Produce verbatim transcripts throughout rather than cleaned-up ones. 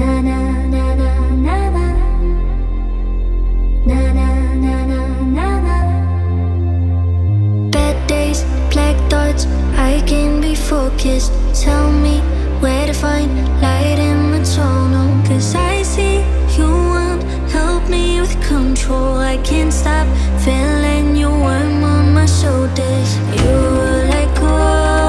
Focused, tell me where to find light in my tunnel. Cause I see you want help me with control. I can't stop feeling your warm on my shoulders. You were like, oh,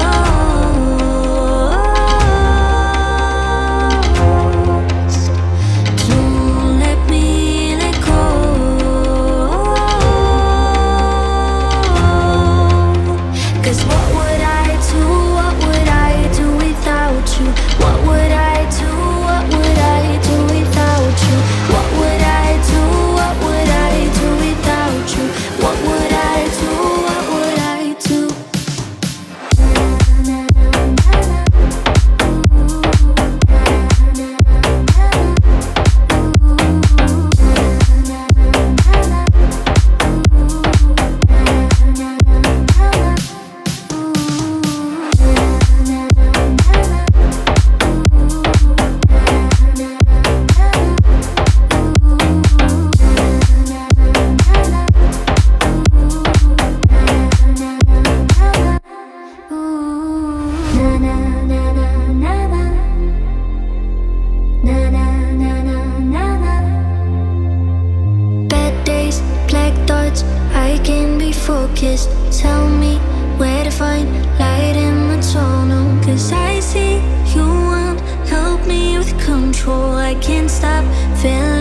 don't let me let go. Cause what would I do? What would I do without you? What would I do? What would I do without you? What would I do? What would I do without you? What would I do? What would I do? Focused, tell me where to find light in my tunnel. Cause I see you want help me with control. I can't stop feeling